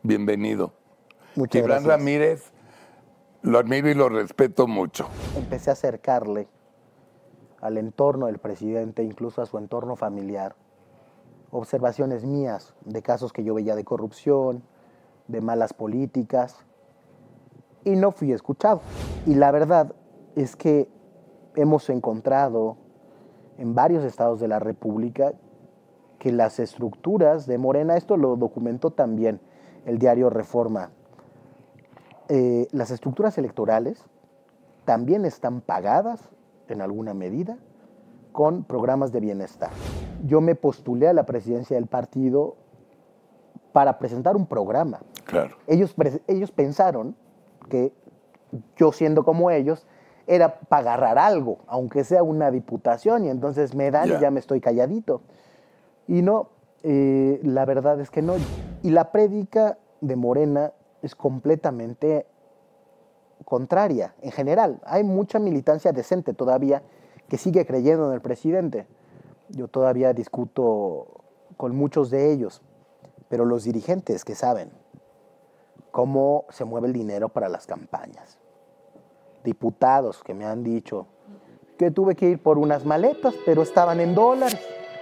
bienvenido. Muchas Gibran gracias. Ramírez, lo admiro y lo respeto mucho. Empecé a acercarle al entorno del presidente, incluso a su entorno familiar, observaciones mías de casos que yo veía de corrupción, de malas políticas, y no fui escuchado. Y la verdad es que hemos encontrado en varios estados de la República que las estructuras de Morena, esto lo documentó también el diario Reforma, las estructuras electorales también están pagadas en alguna medida con programas de bienestar. Yo me postulé a la presidencia del partido para presentar un programa. Claro. Ellos pensaron que yo, siendo como ellos, era para agarrar algo, aunque sea una diputación, y entonces me dan y ya me estoy calladito. Y no, la verdad es que no. Y la prédica de Morena es completamente contraria, en general. Hay mucha militancia decente todavía que sigue creyendo en el presidente. Yo todavía discuto con muchos de ellos, pero los dirigentes que saben cómo se mueve el dinero para las campañas. Diputados que me han dicho que tuve que ir por unas maletas, pero estaban en dólares.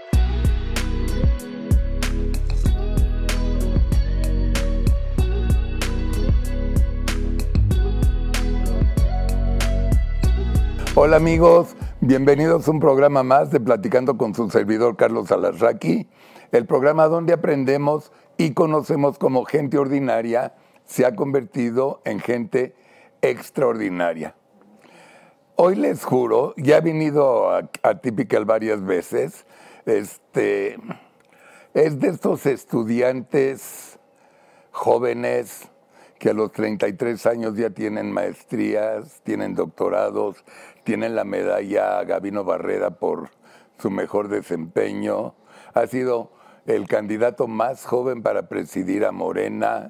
Hola amigos, bienvenidos a un programa más de Platicando con su servidor Carlos Alarraqui, el programa donde aprendemos y conocemos cómo gente ordinaria se ha convertido en gente extraordinaria. Hoy les juro, ya he venido a Typical varias veces, es de estos estudiantes jóvenes que a los 33 años ya tienen maestrías, tienen doctorados, tienen la medalla Gabino Barrera por su mejor desempeño. Ha sido el candidato más joven para presidir a Morena,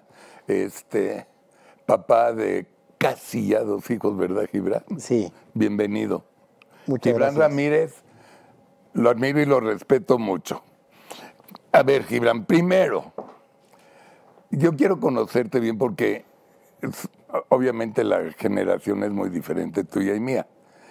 papá de casi ya 2 hijos, ¿verdad, Gibran? Sí. Bienvenido. Muchas Gibran gracias. Ramírez, lo admiro y lo respeto mucho. A ver, Gibran, primero, yo quiero conocerte bien porque obviamente la generación es muy diferente tuya y mía.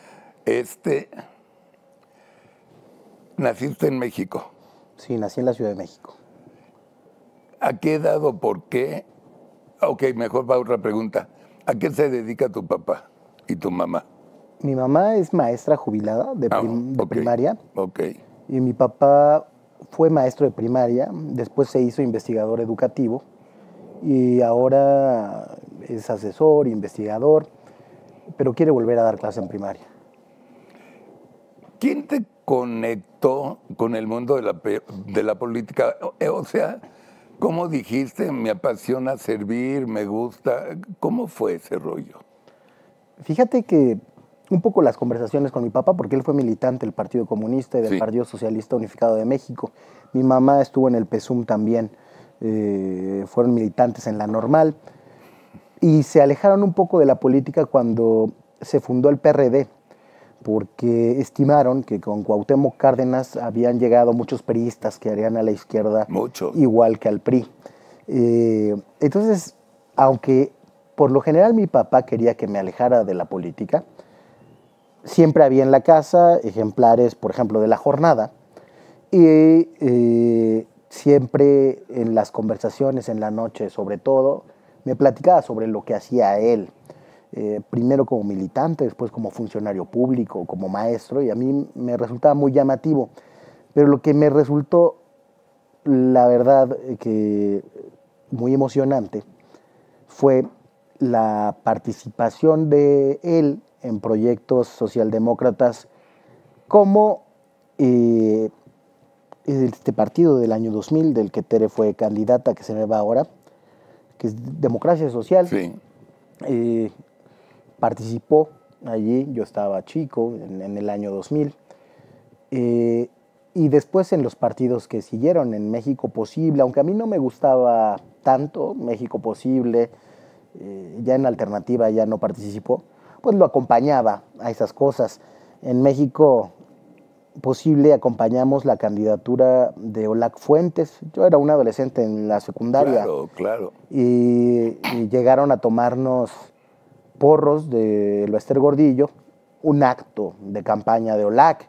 Naciste en México. Sí, nací en la Ciudad de México. ¿A qué edad o por qué? Ok, mejor va otra pregunta. ¿A qué se dedica tu papá y tu mamá? Mi mamá es maestra jubilada de primaria. Ok. Y mi papá fue maestro de primaria, después se hizo investigador educativo y ahora es asesor, investigador, pero quiere volver a dar clase en primaria. ¿Quién te conectó con el mundo de la política? O sea, ¿cómo dijiste, me apasiona servir, me gusta? ¿Cómo fue ese rollo? Fíjate que un poco las conversaciones con mi papá, porque él fue militante del Partido Comunista y del Partido Socialista Unificado de México. Mi mamá estuvo en el PSUM también, fueron militantes en la Normal, y se alejaron un poco de la política cuando se fundó el PRD, porque estimaron que con Cuauhtémoc Cárdenas habían llegado muchos priistas que harían a la izquierda igual que al PRI. Entonces, aunque por lo general mi papá quería que me alejara de la política, siempre había en la casa ejemplares, por ejemplo, de La Jornada, y siempre en las conversaciones, en la noche sobre todo, me platicaba sobre lo que hacía él, primero como militante, después como funcionario público, como maestro, y a mí me resultaba muy llamativo. Pero lo que me resultó, la verdad, que muy emocionante, fue la participación de él en proyectos socialdemócratas como este partido del año 2000, del que Tere fue candidata, que se me va ahora, que es Democracia Social. Sí. Participó allí, yo estaba chico, en el año 2000. Y después en los partidos que siguieron, en México Posible, aunque a mí no me gustaba tanto México Posible, ya en Alternativa ya no participó, pues lo acompañaba a esas cosas. En México posible acompañamos la candidatura de Olac Fuentes. Yo era un adolescente en la secundaria. Claro, claro. Y llegaron a tomarnos porros de Lester Gordillo, un acto de campaña de Olac.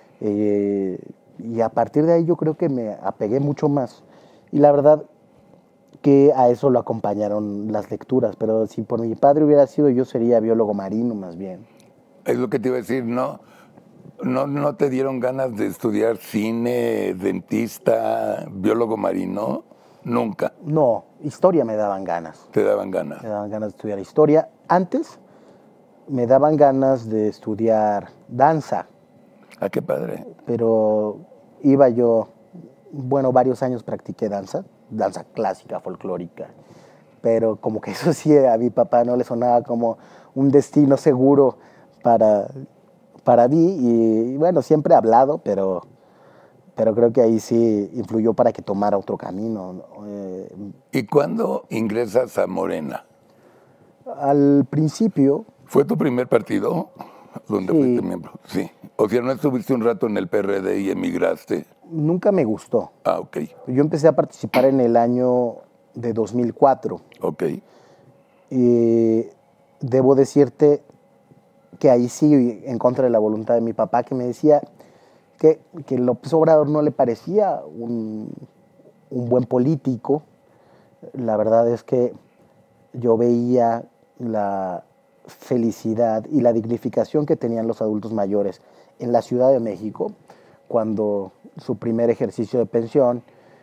Y a partir de ahí yo creo que me apegué mucho más. Y la verdad que a eso lo acompañaron las lecturas, pero si por mi padre hubiera sido, yo sería biólogo marino más bien. Es lo que te iba a decir, ¿no te dieron ganas de estudiar cine, dentista, biólogo marino? Nunca. No, historia me daban ganas. Te daban ganas. Me daban ganas de estudiar historia. Antes me daban ganas de estudiar danza. Ah, qué padre. Pero iba yo, bueno, varios años practiqué danza clásica, folclórica. Pero como que eso sí a mi papá no le sonaba como un destino seguro para mí. Y bueno, siempre he hablado, pero creo que ahí sí influyó para que tomara otro camino. ¿Y cuándo ingresas a Morena? Al principio... ¿Fue tu primer partido donde Sí. fuiste miembro? Sí. O sea, ¿no estuviste un rato en el PRD y emigraste? Nunca me gustó. Ah, ok. Yo empecé a participar en el año de 2004. Ok. Y debo decirte que ahí sí, en contra de la voluntad de mi papá, que me decía que López Obrador no le parecía un buen político. La verdad es que yo veía la felicidad y la dignificación que tenían los adultos mayores en la Ciudad de México cuando su primer ejercicio de pensión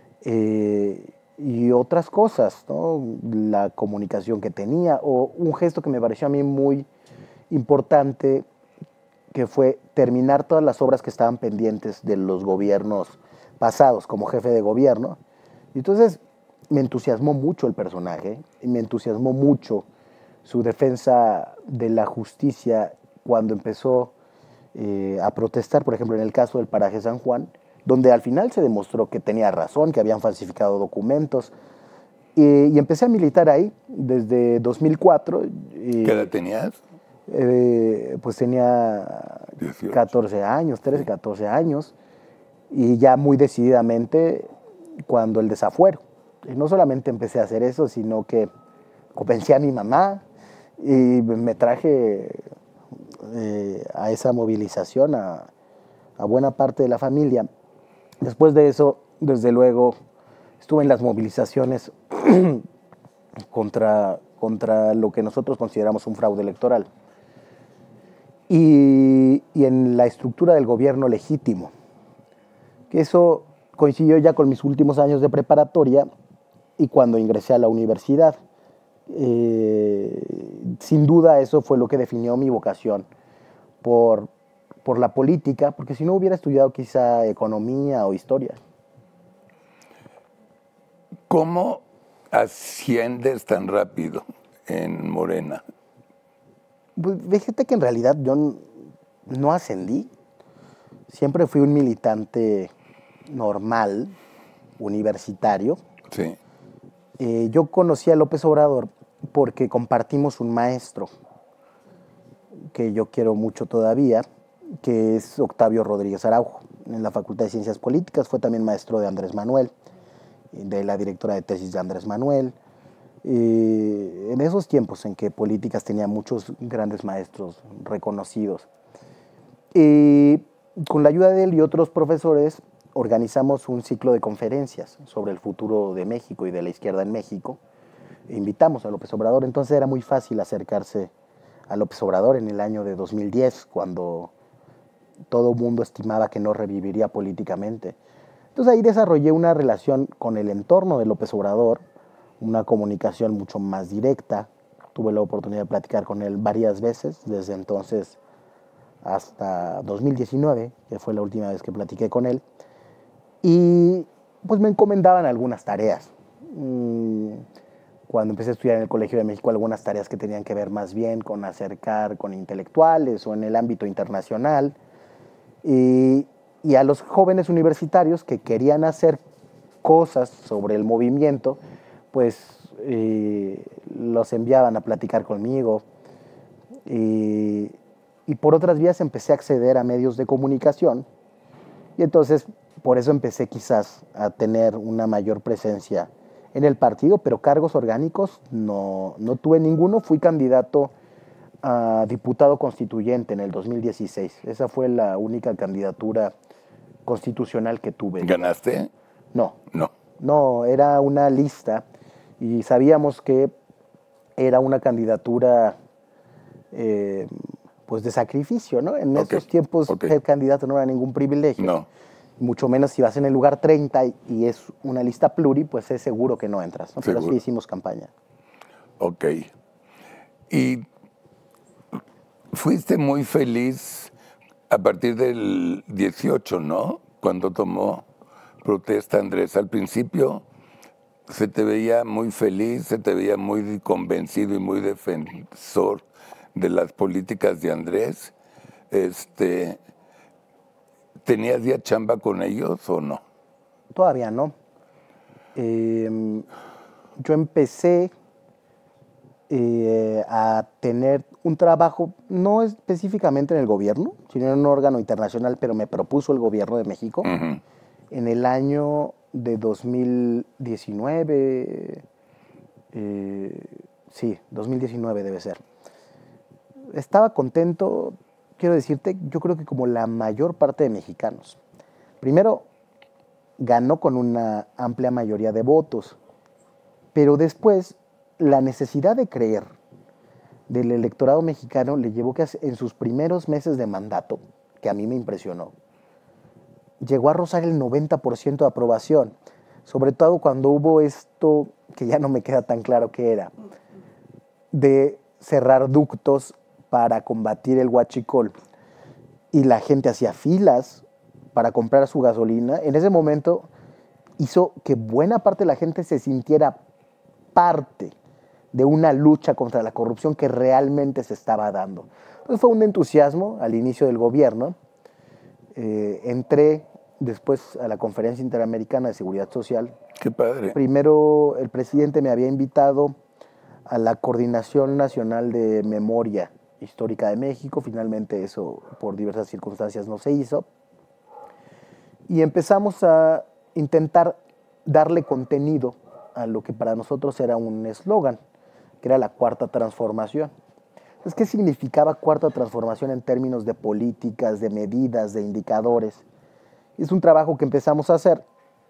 y otras cosas, ¿no? La comunicación que tenía, o un gesto que me pareció a mí muy importante, que fue terminar todas las obras que estaban pendientes de los gobiernos pasados como jefe de gobierno. Y entonces me entusiasmó mucho el personaje y me entusiasmó mucho su defensa de la justicia cuando empezó a protestar, por ejemplo, en el caso del paraje San Juan, donde al final se demostró que tenía razón, que habían falsificado documentos. Y empecé a militar ahí desde 2004. ¿Qué edad tenías? Pues tenía 18. 14 años, 13, 14 años, y ya muy decididamente cuando el desafuero. Y no solamente empecé a hacer eso, sino que convencí a mi mamá y me traje a esa movilización a buena parte de la familia. Después de eso, desde luego, estuve en las movilizaciones contra lo que nosotros consideramos un fraude electoral. Y en la estructura del gobierno legítimo, que eso coincidió ya con mis últimos años de preparatoria y cuando ingresé a la universidad. Sin duda eso fue lo que definió mi vocación por la política, porque si no hubiera estudiado quizá economía o historia. ¿Cómo asciendes tan rápido en Morena? Pues fíjate que en realidad yo no ascendí. Siempre fui un militante normal, universitario. Sí. Yo conocí a López Obrador porque compartimos un maestro que yo quiero mucho todavía, que es Octavio Rodríguez Araujo. En la Facultad de Ciencias Políticas fue también maestro de Andrés Manuel, de la directora de tesis de Andrés Manuel. En esos tiempos en que políticas tenía muchos grandes maestros reconocidos. Con la ayuda de él y otros profesores organizamos un ciclo de conferencias sobre el futuro de México y de la izquierda en México. Invitamos a López Obrador, entonces era muy fácil acercarse a López Obrador en el año de 2010, cuando todo el mundo estimaba que no reviviría políticamente. Entonces ahí desarrollé una relación con el entorno de López Obrador, una comunicación mucho más directa. Tuve la oportunidad de platicar con él varias veces, desde entonces hasta 2019, que fue la última vez que platiqué con él. Y pues me encomendaban algunas tareas. Cuando empecé a estudiar en el Colegio de México, algunas tareas que tenían que ver más bien con acercar con intelectuales o en el ámbito internacional. Y a los jóvenes universitarios que querían hacer cosas sobre el movimiento, pues los enviaban a platicar conmigo. Y por otras vías empecé a acceder a medios de comunicación Y entonces, por eso empecé quizás a tener una mayor presencia en el partido, pero cargos orgánicos no tuve ninguno. Fui candidato a diputado constituyente en el 2016. Esa fue la única candidatura constitucional que tuve. ¿Ganaste? No. No. No, era una lista y sabíamos que era una candidatura pues de sacrificio, ¿no? En esos tiempos ser candidato no era ningún privilegio. No. Mucho menos si vas en el lugar 30 y es una lista pluri, pues es seguro que no entras, ¿no? Pero sí hicimos campaña. Ok. Y fuiste muy feliz a partir del 18, ¿no? Cuando tomó protesta Andrés. Al principio se te veía muy feliz, se te veía muy convencido y muy defensor de las políticas de Andrés. ¿Tenías ya chamba con ellos o no? Todavía no. Yo empecé a tener un trabajo, no específicamente en el gobierno, sino en un órgano internacional, pero me propuso el gobierno de México en el año de 2019. Sí, 2019 debe ser. Estaba contento, quiero decirte, yo creo que como la mayor parte de mexicanos. Primero, ganó con una amplia mayoría de votos, pero después la necesidad de creer del electorado mexicano le llevó que en sus primeros meses de mandato, que a mí me impresionó, llegó a rozar el 90% de aprobación, sobre todo cuando hubo esto, que ya no me queda tan claro qué era, de cerrar ductos para combatir el huachicol, y la gente hacía filas para comprar su gasolina. En ese momento hizo que buena parte de la gente se sintiera parte de una lucha contra la corrupción que realmente se estaba dando. Entonces fue un entusiasmo al inicio del gobierno. Entré después a la Conferencia Interamericana de Seguridad Social. ¡Qué padre! Primero el presidente me había invitado a la Coordinación Nacional de Memoria Histórica de México. Finalmente eso por diversas circunstancias no se hizo. Y empezamos a intentar darle contenido a lo que para nosotros era un eslogan, que era la Cuarta Transformación. Entonces, ¿qué significaba Cuarta Transformación en términos de políticas, de medidas, de indicadores? Es un trabajo que empezamos a hacer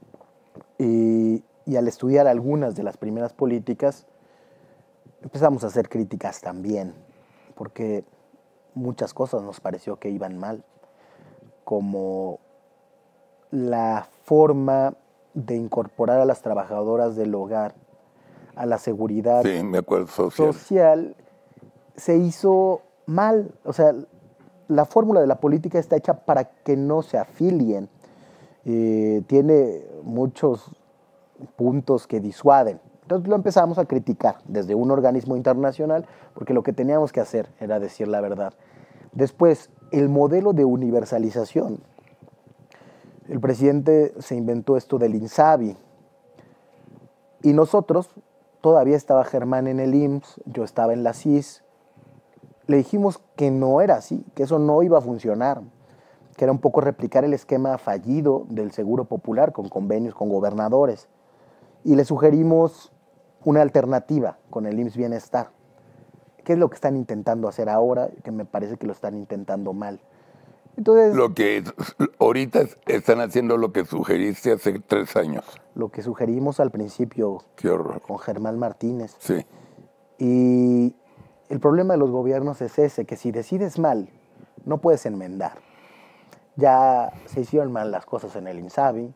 y al estudiar algunas de las primeras políticas, empezamos a hacer críticas también, porque muchas cosas nos pareció que iban mal, como la forma de incorporar a las trabajadoras del hogar a la seguridad social se hizo mal. O sea, la fórmula de la política está hecha para que no se afilien. Tiene muchos puntos que disuaden. Entonces lo empezamos a criticar desde un organismo internacional, porque lo que teníamos que hacer era decir la verdad. Después, el modelo de universalización. El presidente se inventó esto del INSABI. Y nosotros, todavía estaba Germán en el IMSS, yo estaba en la CIS, le dijimos que no era así, que eso no iba a funcionar, que era un poco replicar el esquema fallido del Seguro Popular con convenios con gobernadores. Y le sugerimos una alternativa con el IMSS Bienestar. ¿Qué es lo que están intentando hacer ahora? Que me parece que lo están intentando mal. Entonces, lo que ahorita están haciendo lo que sugeriste hace 3 años. Lo que sugerimos al principio. Qué horror. Con Germán Martínez. Sí. Y el problema de los gobiernos es ese, que si decides mal, no puedes enmendar. Ya se hicieron mal las cosas en el INSABI.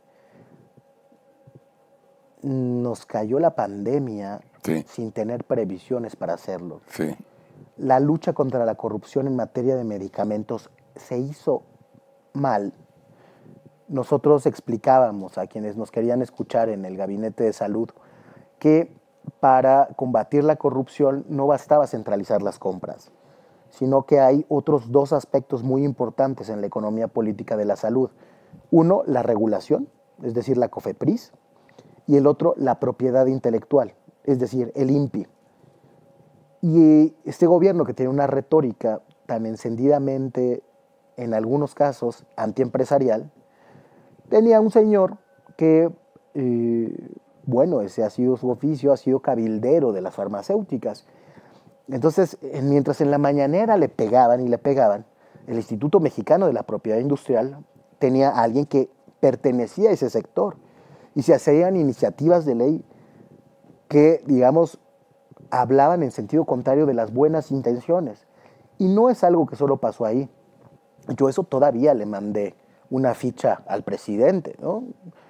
Nos cayó la pandemia sin tener previsiones para hacerlo. Sí. La lucha contra la corrupción en materia de medicamentos se hizo mal. Nosotros explicábamos a quienes nos querían escuchar en el Gabinete de Salud que para combatir la corrupción no bastaba centralizar las compras, sino que hay otros 2 aspectos muy importantes en la economía política de la salud. Uno, la regulación, es decir, la COFEPRIS, y el otro, la propiedad intelectual, es decir, el INPI. Y este gobierno que tiene una retórica tan encendidamente, en algunos casos, antiempresarial, tenía un señor que, bueno, ese ha sido su oficio, ha sido cabildero de las farmacéuticas. Entonces, mientras en la mañanera le pegaban y le pegaban, el Instituto Mexicano de la Propiedad Industrial tenía a alguien que pertenecía a ese sector y se hacían iniciativas de ley que, digamos, hablaban en sentido contrario de las buenas intenciones. Y no es algo que solo pasó ahí. Yo eso todavía le mandé una ficha al presidente, ¿no?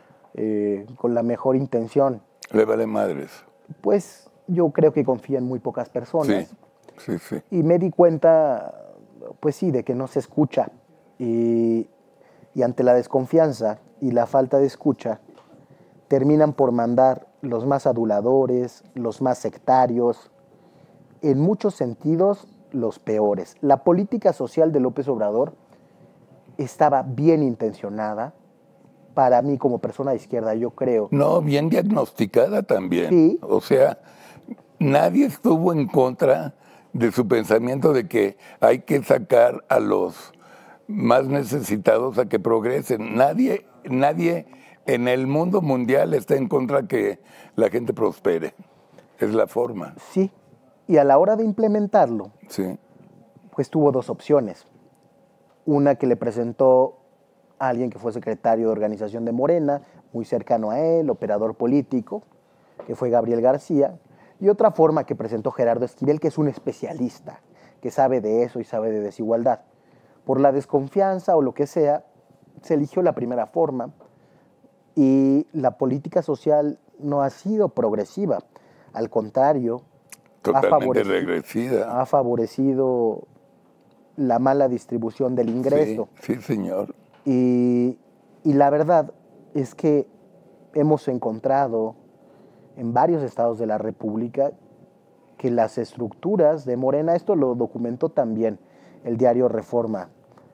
Con la mejor intención. Le vale madres. Pues yo creo que confía en muy pocas personas. Sí. Y me di cuenta, pues sí, de que no se escucha. Y ante la desconfianza y la falta de escucha, terminan por mandar los más aduladores, los más sectarios, en muchos sentidos los peores. La política social de López Obrador estaba bien intencionada. Para mí, como persona de izquierda, yo creo. No, bien diagnosticada también. Sí. O sea, nadie estuvo en contra de su pensamiento de que hay que sacar a los más necesitados a que progresen. Nadie en el mundo mundial está en contra que la gente prospere. Es la forma. Sí. Y a la hora de implementarlo, Sí. pues tuvo dos opciones. Una que le presentó a alguien que fue secretario de organización de Morena, muy cercano a él, operador político, que fue Gabriel García, y otra forma que presentó Gerardo Esquivel, que es un especialista, que sabe de eso y sabe de desigualdad. Por la desconfianza o lo que sea, se eligió la primera forma y la política social no ha sido progresiva. Al contrario, Totalmente regresiva. ha favorecido la mala distribución del ingreso. Sí, señor. Y la verdad es que hemos encontrado en varios estados de la República que las estructuras de Morena, esto lo documentó también el diario Reforma,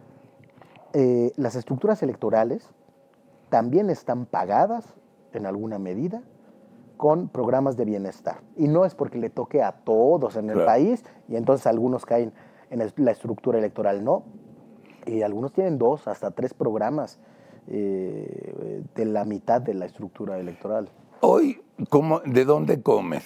las estructuras electorales también están pagadas en alguna medida con programas de bienestar. Y no es porque le toque a todos en el país y entonces algunos caen en la estructura electoral, no. Y algunos tienen 2 hasta 3 programas de la mitad de la estructura electoral. Hoy, ¿de dónde comes?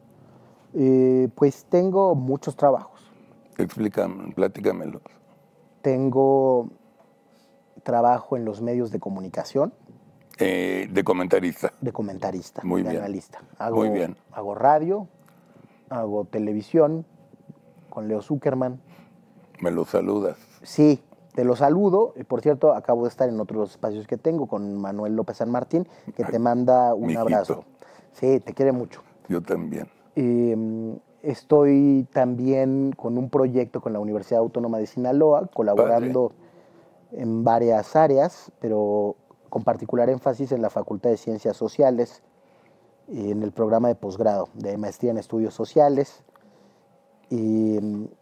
Pues tengo muchos trabajos. Explícame, platícamelos. Tengo trabajo en los medios de comunicación. De comentarista. De comentarista, Muy de bien. analista. Muy bien. Hago radio, hago televisión con Leo Zuckerman. ¿Me lo saludas? Sí, te lo saludo. Por cierto, acabo de estar en otros espacios que tengo con Manuel López San Martín, que te manda un abrazo. Sí, te quiere mucho. Yo también. Estoy también con un proyecto con la Universidad Autónoma de Sinaloa, colaborando en varias áreas, pero con particular énfasis en la Facultad de Ciencias Sociales, en el programa de posgrado de maestría en estudios sociales. Y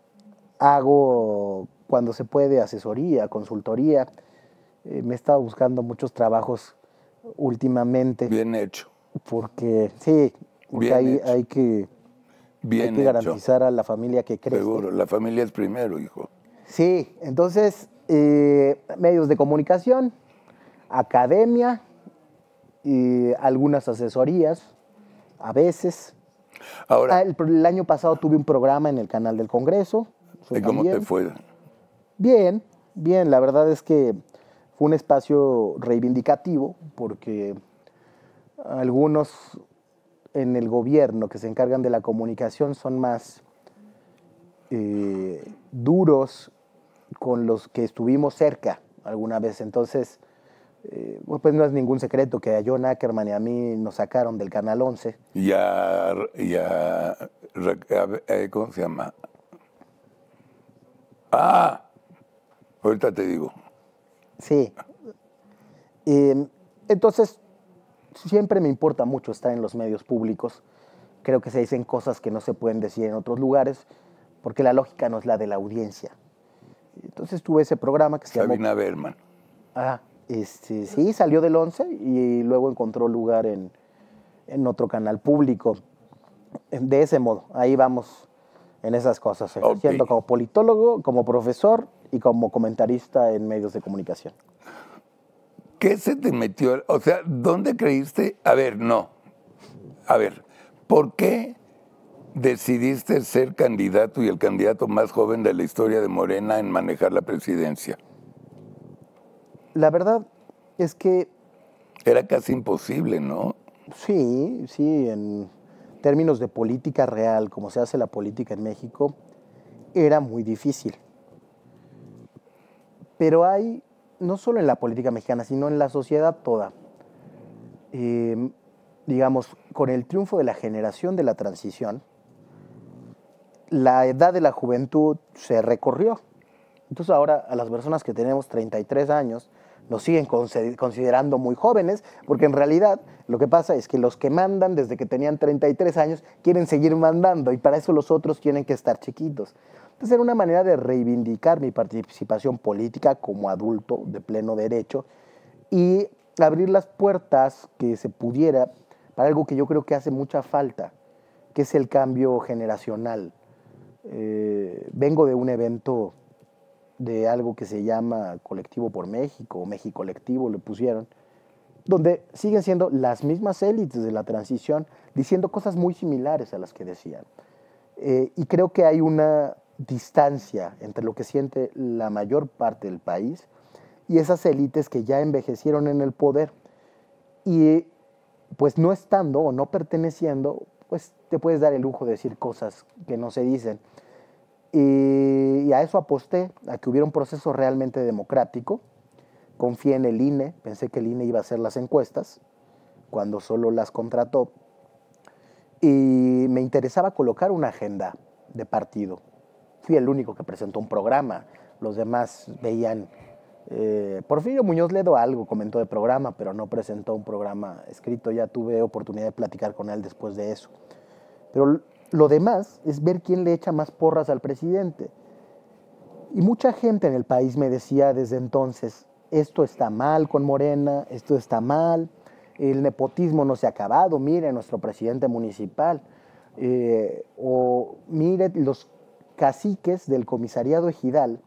hago, cuando se puede, asesoría, consultoría. Me he estado buscando muchos trabajos últimamente. Bien hecho. Porque sí, porque hay que garantizar a la familia que crece. Seguro, la familia es primero, hijo. Sí, entonces, medios de comunicación, academia, y algunas asesorías, a veces. Ahora, el año pasado tuve un programa en el canal del Congreso. ¿Y cómo te fue? Bien, bien. La verdad es que fue un espacio reivindicativo porque algunos en el gobierno que se encargan de la comunicación son más duros con los que estuvimos cerca alguna vez. Entonces, pues no es ningún secreto que a John Ackerman y a mí nos sacaron del Canal 11. ¿Cómo se llama? Ahorita te digo. Sí. Entonces, siempre me importa mucho estar en los medios públicos. Creo que se dicen cosas que no se pueden decir en otros lugares, porque la lógica no es la de la audiencia. Entonces tuve ese programa que se llamó... Sabina Berman. Sí, salió del 11 y luego encontró lugar en otro canal público. De ese modo, ahí vamos en esas cosas, ejerciendo como politólogo, como profesor y como comentarista en medios de comunicación. ¿qué se te metió? O sea, ¿dónde creíste? A ver, no. A ver, ¿por qué decidiste ser candidato y el candidato más joven de la historia de Morena en manejar la presidencia? La verdad es que Era casi imposible, ¿no? sí, en términos de política real, como se hace la política en México, era muy difícil. Pero hay, no solo en la política mexicana, sino en la sociedad toda, digamos, con el triunfo de la generación de la transición, la edad de la juventud se recorrió. Entonces ahora a las personas que tenemos 33 años nos siguen considerando muy jóvenes, porque en realidad lo que pasa es que los que mandan desde que tenían 33 años quieren seguir mandando y para eso los otros tienen que estar chiquitos. Entonces era una manera de reivindicar mi participación política como adulto de pleno derecho y abrir las puertas que se pudiera para algo que yo creo que hace mucha falta, que es el cambio generacional. Vengo de un evento de algo que se llama Colectivo por México, o México Colectivo le pusieron, donde siguen siendo las mismas élites de la transición diciendo cosas muy similares a las que decían. Y creo que hay una distancia entre lo que siente la mayor parte del país y esas élites que ya envejecieron en el poder. Y pues no estando o no perteneciendo, pues te puedes dar el lujo de decir cosas que no se dicen. Y a eso aposté, a que hubiera un proceso realmente democrático. Confié en el INE, pensé que el INE iba a hacer las encuestas, cuando solo las contrató. Y me interesaba colocar una agenda de partido. Fui el único que presentó un programa, los demás veían... Porfirio Muñoz Ledo algo comentó de programa, pero no presentó un programa escrito. Ya tuve oportunidad de platicar con él después de eso. Pero lo demás es ver quién le echa más porras al presidente. Y mucha gente en el país me decía desde entonces, esto está mal con Morena, esto está mal, el nepotismo no se ha acabado, mire nuestro presidente municipal, o mire los caciques del comisariado ejidal,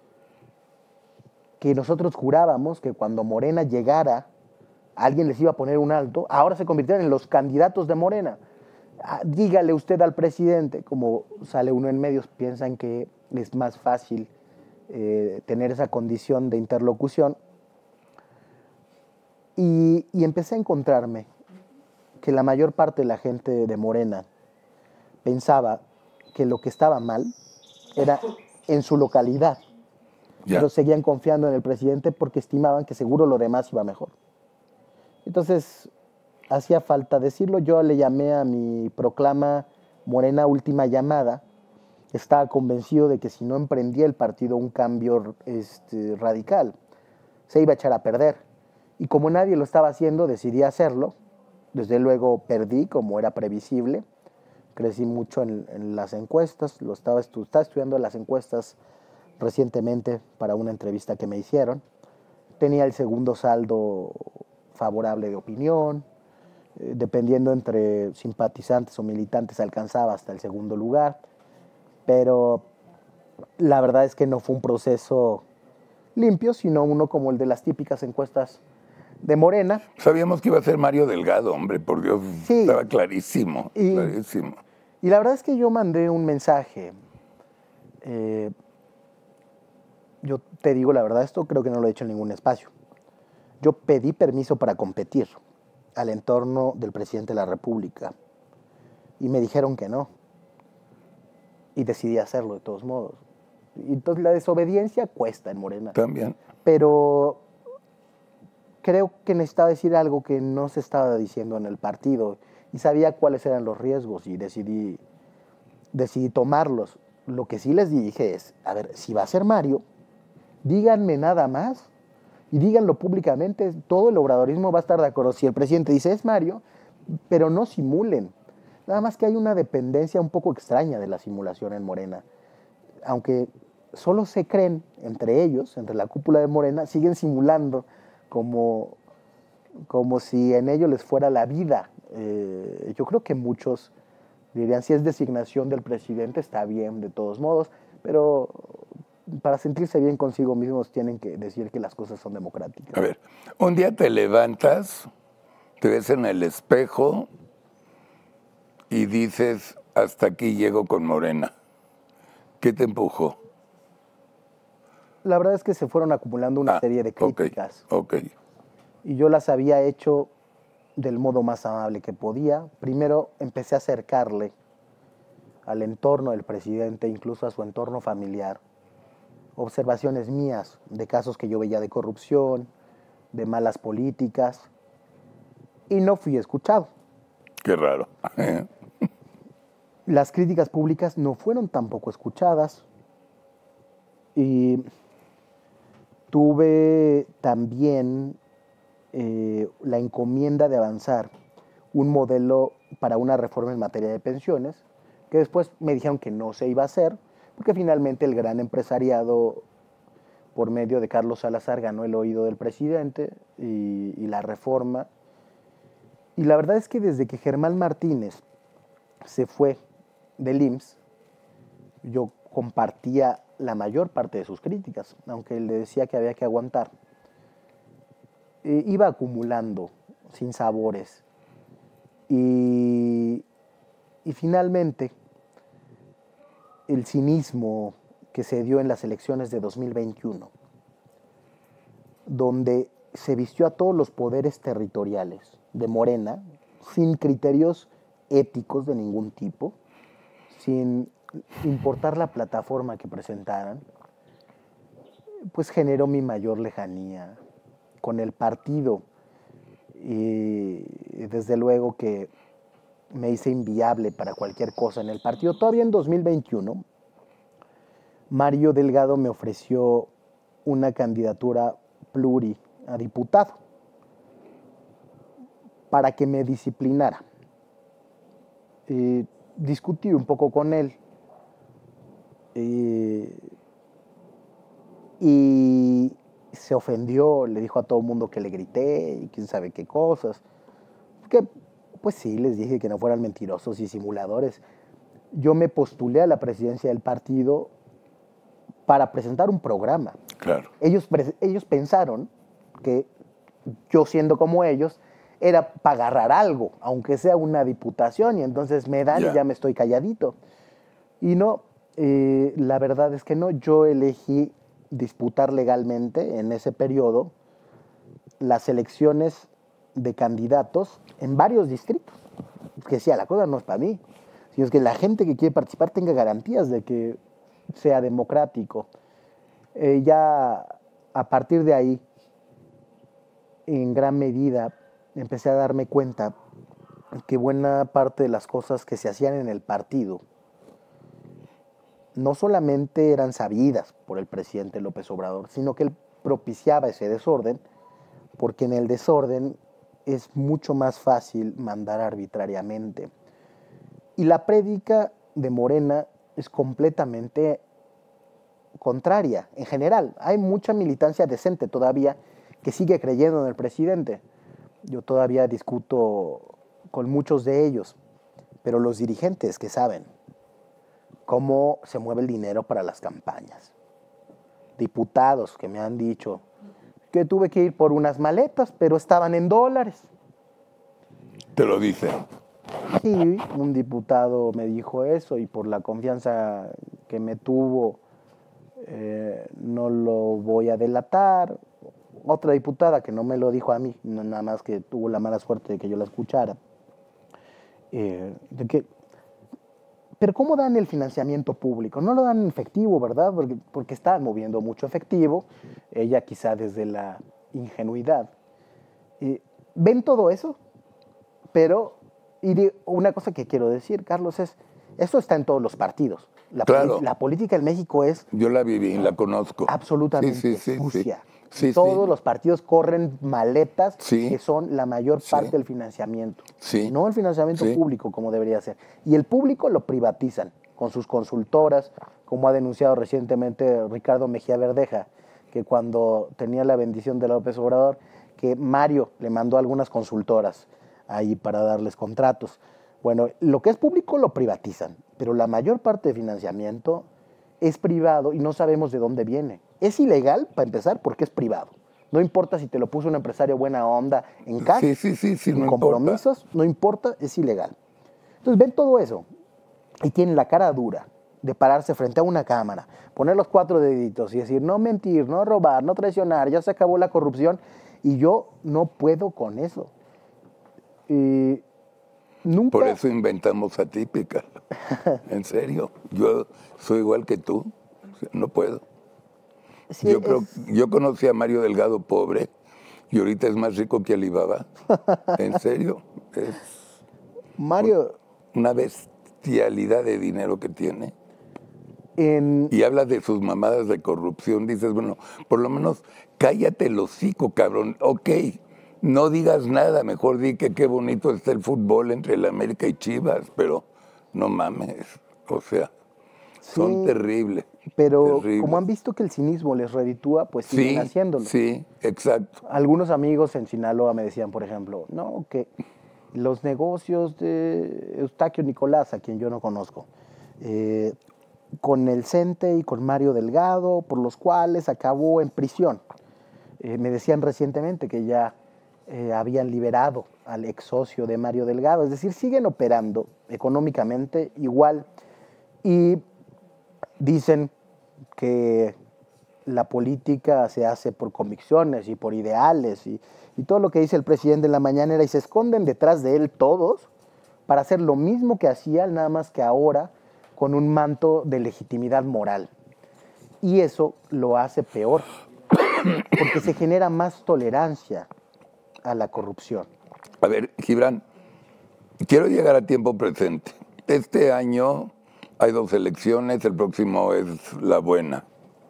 que nosotros jurábamos que cuando Morena llegara, alguien les iba a poner un alto, ahora se convirtieron en los candidatos de Morena. Dígale usted al presidente, como sale uno en medios, piensan que es más fácil tener esa condición de interlocución. Y empecé a encontrarme que la mayor parte de la gente de Morena pensaba que lo que estaba mal era en su localidad. Pero seguían confiando en el presidente porque estimaban que seguro lo demás iba mejor. Entonces, hacía falta decirlo. Yo le llamé a mi proclama Morena Última Llamada. Estaba convencido de que si no emprendía el partido un cambio radical, se iba a echar a perder. Y como nadie lo estaba haciendo, decidí hacerlo. Desde luego perdí, como era previsible. Crecí mucho en las encuestas. Estaba estudiando las encuestas recientemente para una entrevista que me hicieron. Tenía el segundo saldo favorable de opinión. Dependiendo entre simpatizantes o militantes, alcanzaba hasta el segundo lugar. Pero la verdad es que no fue un proceso limpio, sino uno como el de las típicas encuestas de Morena. Sabíamos que iba a ser Mario Delgado, hombre, por Dios, sí. Estaba clarísimo, clarísimo. Y la verdad es que yo mandé un mensaje. Yo te digo la verdad, esto creo que no lo he hecho en ningún espacio. Yo pedí permiso para competir al entorno del presidente de la República y me dijeron que no. Y decidí hacerlo de todos modos. Y entonces la desobediencia cuesta en Morena. También. Pero creo que necesitaba decir algo que no se estaba diciendo en el partido y sabía cuáles eran los riesgos y decidí tomarlos. Lo que sí les dije es, a ver, si va a ser Mario, díganme nada más y díganlo públicamente, todo el obradorismo va a estar de acuerdo. Si el presidente dice es Mario, pero no simulen. Nada más que hay una dependencia un poco extraña de la simulación en Morena. Aunque solo se creen entre ellos, entre la cúpula de Morena, siguen simulando como si en ello les fuera la vida. Yo creo que muchos dirían, si es designación del presidente, está bien de todos modos, pero para sentirse bien consigo mismos tienen que decir que las cosas son democráticas. A ver, un día te levantas, te ves en el espejo y dices, hasta aquí llego con Morena. ¿Qué te empujó? La verdad es que se fueron acumulando una serie de críticas. Ok. Y yo las había hecho del modo más amable que podía. Primero empecé a acercarle al entorno del presidente, incluso a su entorno familiar, observaciones mías de casos que yo veía de corrupción, de malas políticas, y no fui escuchado. Qué raro. Las críticas públicas no fueron tampoco escuchadas, y tuve también la encomienda de avanzar un modelo para una reforma en materia de pensiones, que después me dijeron que no se iba a hacer, porque finalmente el gran empresariado, por medio de Carlos Salazar, ganó el oído del presidente y la reforma. Y la verdad es que desde que Germán Martínez se fue del IMSS, yo compartía la mayor parte de sus críticas, aunque él le decía que había que aguantar. Iba acumulando sinsabores y finalmente el cinismo que se dio en las elecciones de 2021, donde se vistió a todos los poderes territoriales de Morena, sin criterios éticos de ningún tipo, sin importar la plataforma que presentaran, pues generó mi mayor lejanía con el partido. Y desde luego que me hice inviable para cualquier cosa en el partido. Todavía en 2021, Mario Delgado me ofreció una candidatura pluri a diputado para que me disciplinara. Discutí un poco con él y se ofendió, le dijo a todo el mundo que le grité y quién sabe qué cosas. Que, pues sí, les dije que no fueran mentirosos y simuladores. Yo me postulé a la presidencia del partido para presentar un programa. Claro. Ellos pensaron que yo, siendo como ellos, era para agarrar algo, aunque sea una diputación, y entonces me dan y ya me estoy calladito. Y no, la verdad es que no. Yo elegí disputar legalmente en ese periodo las elecciones de candidatos en varios distritos. Que decía, la cosa no es para mí, sino es que la gente que quiere participar tenga garantías de que sea democrático. Ya a partir de ahí, en gran medida, empecé a darme cuenta que buena parte de las cosas que se hacían en el partido no solamente eran sabidas por el presidente López Obrador, sino que él propiciaba ese desorden, porque en el desorden es mucho más fácil mandar arbitrariamente. Y la prédica de Morena es completamente contraria. En general, hay mucha militancia decente todavía que sigue creyendo en el presidente. Yo todavía discuto con muchos de ellos, pero los dirigentes que saben cómo se mueve el dinero para las campañas. Diputados que me han dicho que tuve que ir por unas maletas, pero estaban en dólares. ¿Te lo dicen? Sí, un diputado me dijo eso y por la confianza que me tuvo no lo voy a delatar. Otra diputada que no me lo dijo a mí, nada más que tuvo la mala suerte de que yo la escuchara. Pero ¿cómo dan el financiamiento público? No lo dan en efectivo, ¿verdad? Porque están moviendo mucho efectivo, ella quizá desde la ingenuidad. Ven todo eso, pero una cosa que quiero decir, Carlos, es, esto está en todos los partidos. La política en México es... Yo la viví, la conozco. Absolutamente sucia. Sí, todos los partidos corren maletas que son la mayor parte del financiamiento. No el financiamiento público como debería ser. Y el público lo privatizan con sus consultoras, como ha denunciado recientemente Ricardo Mejía Verdeja, que cuando tenía la bendición de López Obrador, que Mario le mandó algunas consultoras ahí para darles contratos. Bueno, lo que es público lo privatizan, pero la mayor parte de financiamiento es privado y no sabemos de dónde viene. Es ilegal, para empezar, porque es privado. No importa si te lo puso un empresario buena onda en cash, Sí, sin no compromisos, importa. no importa, es ilegal. Entonces ven todo eso y tienen la cara dura de pararse frente a una cámara, poner los 4 deditos y decir no mentir, no robar, no traicionar, ya se acabó la corrupción, y yo no puedo con eso. Nunca... Por eso inventamos Atípica. En serio, yo soy igual que tú, no puedo. Sí, Yo conocí a Mario Delgado pobre y ahorita es más rico que Alibaba. En serio, es Mario, una bestialidad de dinero que tiene. en... Y habla de sus mamadas de corrupción. Dices, bueno, por lo menos cállate el hocico, cabrón. Ok, no digas nada, mejor di que qué bonito está el fútbol entre el América y Chivas, pero no mames, o sea, son Sí, terribles. pero Terribles. como han visto que el cinismo les reditúa, pues siguen haciéndolo. Sí, exacto. Algunos amigos en Sinaloa me decían, por ejemplo, no, que los negocios de Eustaquio Nicolás, a quien yo no conozco, con el CENTE y con Mario Delgado, por los cuales acabó en prisión. Me decían recientemente que ya habían liberado al ex socio de Mario Delgado, es decir, siguen operando económicamente igual. Y dicen que la política se hace por convicciones y por ideales y todo lo que dice el presidente en la mañanera, y se esconden detrás de él todos para hacer lo mismo que hacían, nada más que ahora con un manto de legitimidad moral. Y eso lo hace peor, porque se genera más tolerancia a la corrupción. A ver, Gibran, quiero llegar a tiempo presente. Este año hay 2 elecciones, el próximo es la buena.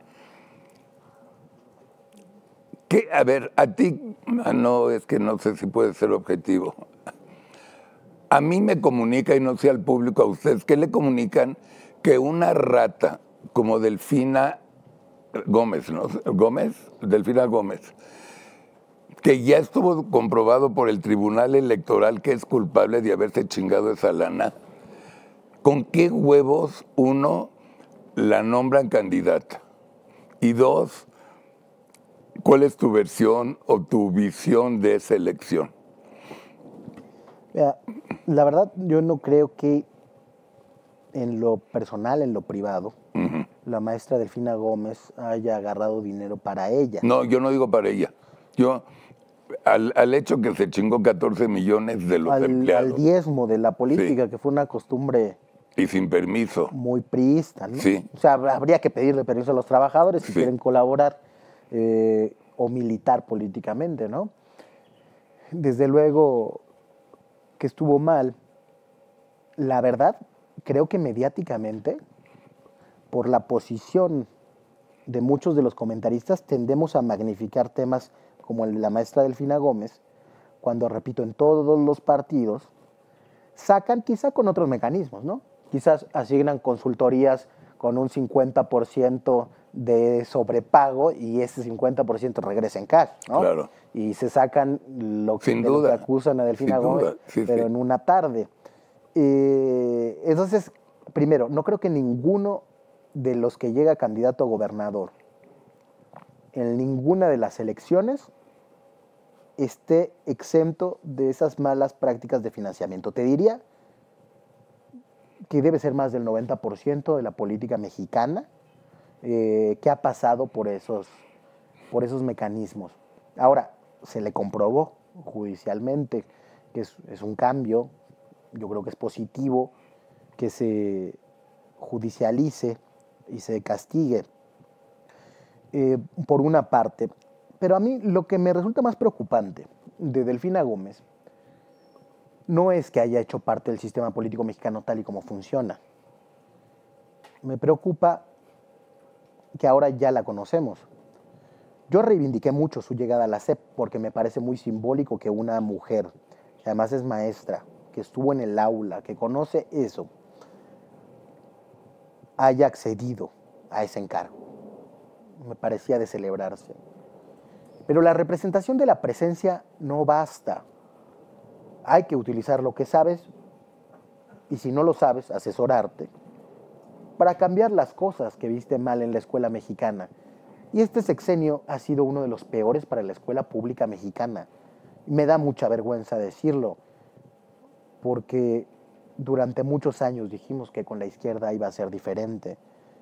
¿Qué? A ver, a ti, no, es que no sé si puede ser objetivo. A mí me comunica, y no sé al público, a ustedes, ¿qué le comunican? Que una rata como Delfina Gómez, ¿no? Delfina Gómez, que ya estuvo comprobado por el Tribunal Electoral que es culpable de haberse chingado esa lana, ¿con qué huevos, uno, la nombran candidata? Y 2, ¿cuál es tu versión o tu visión de esa elección? Mira, la verdad, yo no creo que en lo personal, en lo privado, la maestra Delfina Gómez haya agarrado dinero para ella. No, yo no digo para ella. Yo, al hecho que se chingó 14 millones de los empleados. Al diezmo de la política, que fue una costumbre y sin permiso. muy priista, ¿no? Sí. O sea, habría que pedirle permiso a los trabajadores si Sí. quieren colaborar o militar políticamente, ¿no? Desde luego que estuvo mal. La verdad, creo que mediáticamente, por la posición de muchos de los comentaristas, tendemos a magnificar temas como el de la maestra Delfina Gómez, cuando, repito, en todos los partidos sacan, quizá con otros mecanismos, ¿no? Quizás asignan consultorías con un 50% de sobrepago y ese 50% regresa en cash, ¿no? Claro. Y se sacan lo que, Sin de lo duda. que acusan a Delfina Sin Gómez, duda. Sí, pero sí. en una tarde. Entonces, primero, no creo que ninguno de los que llega candidato a gobernador en ninguna de las elecciones esté exento de esas malas prácticas de financiamiento. Te diría que debe ser más del 90% de la política mexicana que ha pasado por esos mecanismos. Ahora, se le comprobó judicialmente que es un cambio, yo creo que es positivo que se judicialice y se castigue por una parte. Pero a mí lo que me resulta más preocupante de Delfina Gómez no es que haya hecho parte del sistema político mexicano tal y como funciona. Me preocupa que ahora ya la conocemos. Yo reivindiqué mucho su llegada a la SEP porque me parece muy simbólico que una mujer, que además es maestra, que estuvo en el aula, que conoce eso, haya accedido a ese encargo. Me parecía de celebrarse. Pero la representación de la presencia no basta. Hay que utilizar lo que sabes y si no lo sabes, asesorarte para cambiar las cosas que viste mal en la escuela mexicana. Y este sexenio ha sido uno de los peores para la escuela pública mexicana. Me da mucha vergüenza decirlo, porque durante muchos años dijimos que con la izquierda iba a ser diferente.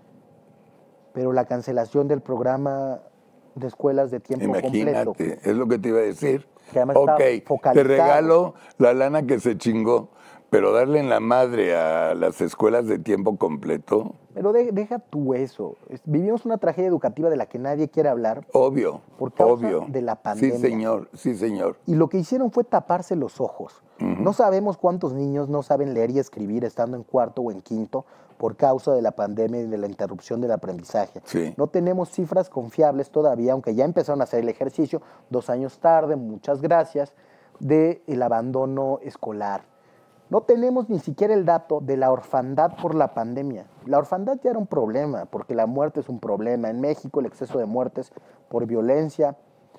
Pero la cancelación del programa de escuelas de tiempo completo. Imagínate, es lo que te iba a decir. Que además Ok, está focalizado. te regalo la lana que se chingó, pero darle en la madre a las escuelas de tiempo completo, Pero deja tú eso. Vivimos una tragedia educativa de la que nadie quiere hablar. obvio, Por causa obvio. de la pandemia. Sí, señor, sí, señor. Y lo que hicieron fue taparse los ojos. No sabemos cuántos niños no saben leer y escribir estando en cuarto o en quinto por causa de la pandemia y de la interrupción del aprendizaje. Sí. No tenemos cifras confiables todavía, aunque ya empezaron a hacer el ejercicio 2 años tarde, muchas gracias, del abandono escolar. No tenemos ni siquiera el dato de la orfandad por la pandemia. La orfandad ya era un problema, porque la muerte es un problema. En México el exceso de muertes por violencia,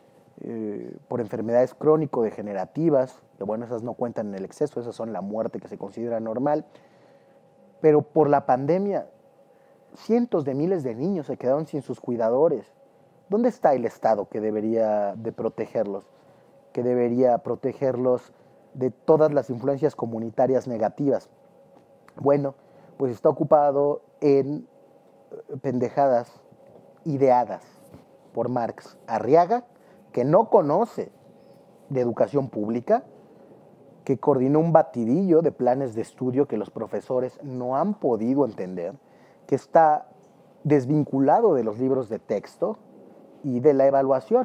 por enfermedades crónico-degenerativas, que bueno, esas no cuentan en el exceso, esas son la muerte que se considera normal. Pero por la pandemia, cientos de miles de niños se quedaron sin sus cuidadores. ¿Dónde está el Estado que debería de protegerlos? Que debería protegerlos de todas las influencias comunitarias negativas. Bueno, pues está ocupado en pendejadas ideadas por Marx. Arriaga, que no conoce de educación pública, que coordinó un batidillo de planes de estudio que los profesores no han podido entender, que está desvinculado de los libros de texto y de la evaluación.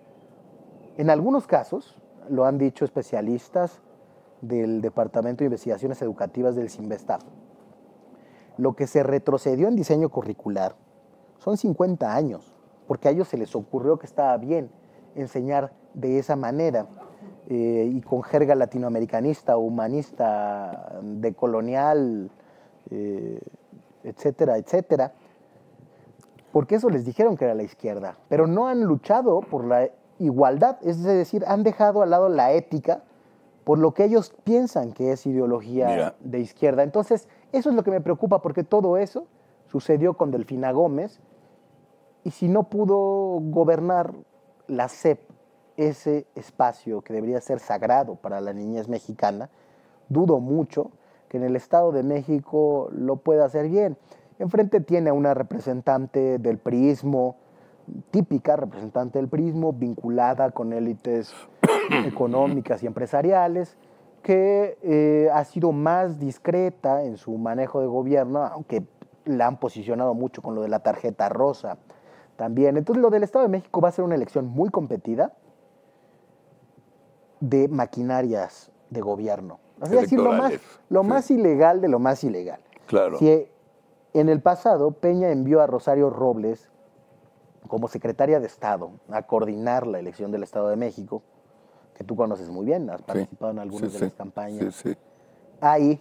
En algunos casos, lo han dicho especialistas del Departamento de Investigaciones Educativas del CINVESTAF, lo que se retrocedió en diseño curricular son 50 años, porque a ellos se les ocurrió que estaba bien enseñar de esa manera y con jerga latinoamericanista, humanista, decolonial, etcétera, etcétera, porque eso les dijeron que era la izquierda, pero no han luchado por la igualdad, es decir, han dejado al lado la ética por lo que ellos piensan que es ideología de izquierda. Entonces, eso es lo que me preocupa, porque todo eso sucedió con Delfina Gómez, y si no pudo gobernar la SEP, ese espacio que debería ser sagrado para la niñez mexicana, dudo mucho que en el Estado de México lo pueda hacer bien. Enfrente tiene a una representante del priismo, típica representante del priismo, vinculada con élites económicas y empresariales, que ha sido más discreta en su manejo de gobierno, aunque la han posicionado mucho con lo de la tarjeta rosa también. Entonces, lo del Estado de México va a ser una elección muy competida de maquinarias de gobierno. Es decir, lo más ilegal de lo más ilegal. Claro. Si en el pasado Peña envió a Rosario Robles como secretaria de Estado a coordinar la elección del Estado de México, que tú conoces muy bien, has participado en algunas de las campañas. Ahí,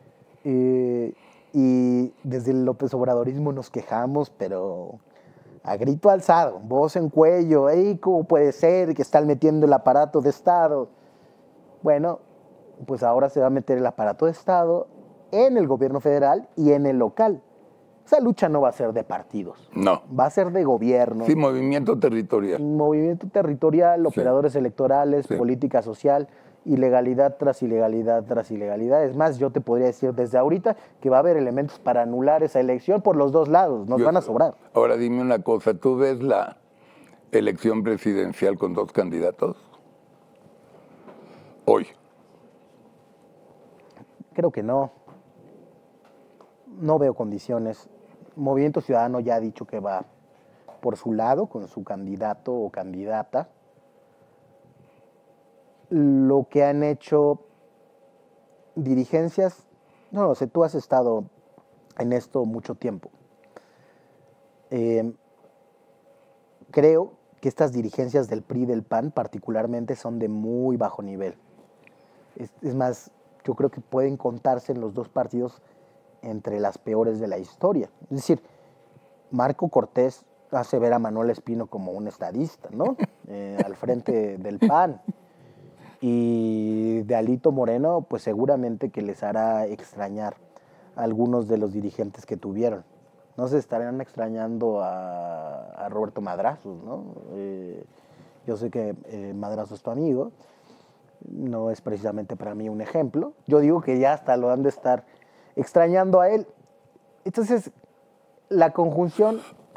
y desde el López Obradorismo nos quejamos, pero a grito alzado, voz en cuello, ¿cómo puede ser que están metiendo el aparato de Estado? Bueno, pues ahora se va a meter el aparato de Estado en el gobierno federal y en el local. Esa lucha no va a ser de partidos. No. Va a ser de gobierno. Sí, movimiento territorial. Movimiento territorial, operadores electorales, política social, ilegalidad tras ilegalidad tras ilegalidad. Es más, yo te podría decir desde ahorita que va a haber elementos para anular esa elección por los dos lados. Nos van a sobrar. Ahora dime una cosa, ¿tú ves la elección presidencial con 2 candidatos? Hoy. Creo que no. No veo condiciones. Movimiento Ciudadano ya ha dicho que va por su lado con su candidato o candidata. Lo que han hecho dirigencias, no lo sé, tú has estado en esto mucho tiempo. Creo que estas dirigencias del PRI y del PAN particularmente son de muy bajo nivel. Es más, yo creo que pueden contarse en los dos partidos entre las peores de la historia. Es decir, Marco Cortés hace ver a Manuel Espino como un estadista, ¿no? Al frente del PAN. Y de Alito Moreno, pues seguramente que les hará extrañar algunos de los dirigentes que tuvieron. No se estarán extrañando a Roberto Madrazos, ¿no? Yo sé que Madrazo es tu amigo, no es precisamente para mí un ejemplo. Yo digo que ya hasta lo han de estar extrañando a él. Entonces, la conjunción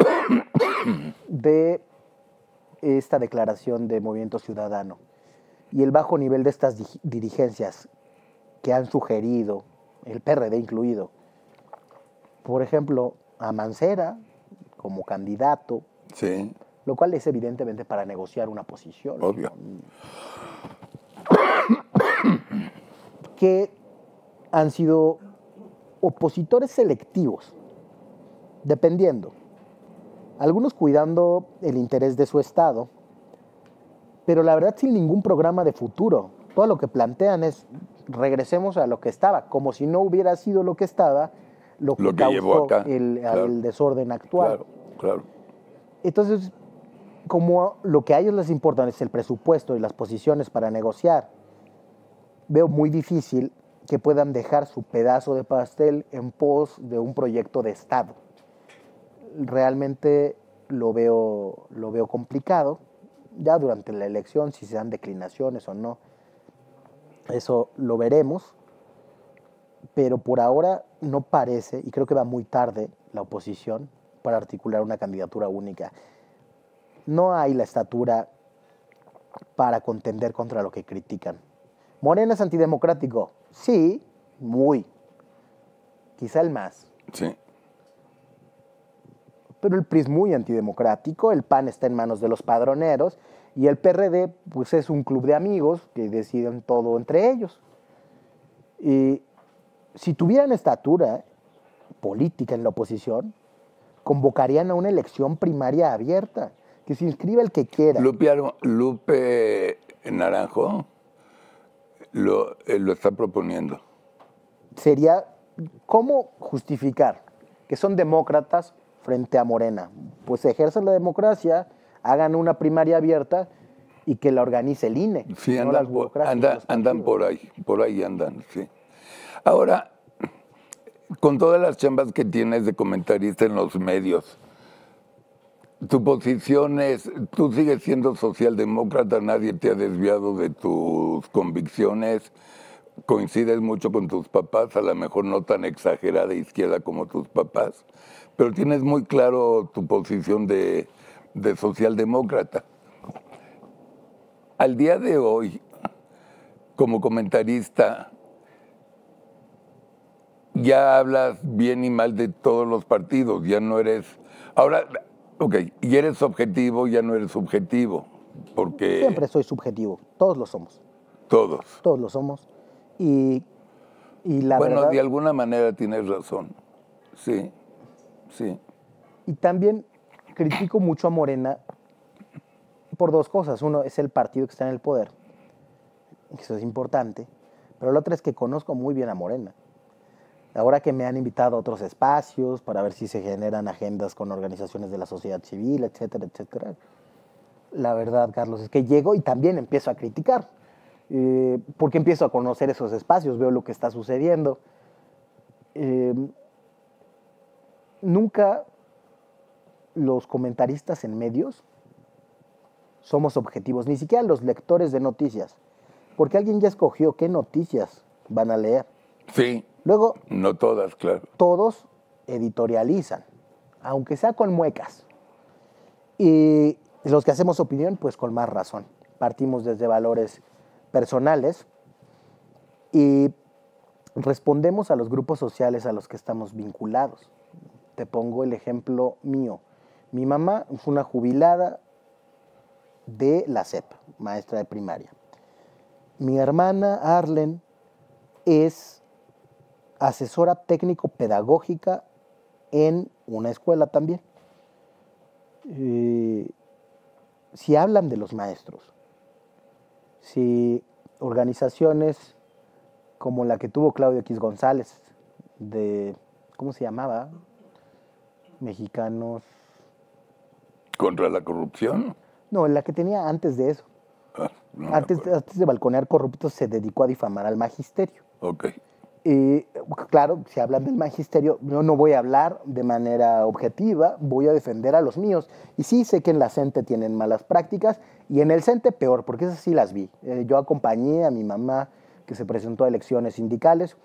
de esta declaración de Movimiento Ciudadano y el bajo nivel de estas dirigencias que han sugerido, el PRD incluido, por ejemplo, a Mancera como candidato, Sí, lo cual es evidentemente para negociar una posición. obvio. Que han sido opositores selectivos, dependiendo. Algunos cuidando el interés de su Estado, pero la verdad sin ningún programa de futuro. Todo lo que plantean es regresemos a lo que estaba, como si no hubiera sido lo que estaba, lo que llevó causó acá. Claro, el desorden actual. claro, claro. Entonces, como lo que a ellos les importa es el presupuesto y las posiciones para negociar, veo muy difícil que puedan dejar su pedazo de pastel en pos de un proyecto de Estado. Realmente lo veo complicado. Ya durante la elección, si se dan declinaciones o no, eso lo veremos. Pero por ahora no parece, y creo que va muy tarde la oposición para articular una candidatura única. No hay la estatura para contender contra lo que critican. ¿Morena es antidemocrático? Sí, muy. Quizá el más. Sí. Pero el PRI es muy antidemocrático, el PAN está en manos de los padroneros y el PRD pues es un club de amigos que deciden todo entre ellos. Y si tuvieran estatura política en la oposición, convocarían a una elección primaria abierta, que se inscriba el que quiera. Lupe Naranjo lo está proponiendo. Sería, ¿cómo justificar que son demócratas frente a Morena? Pues ejerzan la democracia, hagan una primaria abierta y que la organice el INE. Sí, no las burocracias de los andan partidos. por ahí andan, sí. Ahora, con todas las chambas que tienes de comentarista en los medios, tu posición es, tú sigues siendo socialdemócrata, nadie te ha desviado de tus convicciones, coincides mucho con tus papás, a lo mejor no tan exagerada izquierda como tus papás, pero tienes muy claro tu posición de socialdemócrata. Al día de hoy, como comentarista, ya hablas bien y mal de todos los partidos, ya no eres... Ahora, ok, y eres objetivo, ya no eres subjetivo, porque... Siempre soy subjetivo, todos lo somos. Todos. Todos lo somos. Y la bueno, verdad... de alguna manera tienes razón, sí, sí. Y también critico mucho a Morena por dos cosas. Uno es el partido que está en el poder, eso es importante, pero la otra es que conozco muy bien a Morena. Ahora que me han invitado a otros espacios para ver si se generan agendas con organizaciones de la sociedad civil, etcétera, etcétera. La verdad, Carlos, es que llego y también empiezo a criticar, porque empiezo a conocer esos espacios, veo lo que está sucediendo. Nunca los comentaristas en medios somos objetivos, ni siquiera los lectores de noticias, porque alguien ya escogió qué noticias van a leer. Sí, Luego, no todas, claro. todos editorializan, aunque sea con muecas. Y los que hacemos opinión, pues con más razón. Partimos desde valores personales y respondemos a los grupos sociales a los que estamos vinculados. Te pongo el ejemplo mío. Mi mamá fue una jubilada de la SEP, maestra de primaria. Mi hermana Arlen es asesora técnico-pedagógica en una escuela también. Si hablan de los maestros, si organizaciones como la que tuvo Claudio X González, de, ¿cómo se llamaba? Mexicanos... ¿Contra la corrupción? No, la que tenía antes de eso. No antes de balconear corruptos se dedicó a difamar al magisterio. Ok. claro, si hablan del magisterio, yo no voy a hablar de manera objetiva, voy a defender a los míos. Y sí sé que en la CENTE tienen malas prácticas y en el CENTE peor, porque esas sí las vi. Yo acompañé a mi mamá que se presentó a elecciones sindicales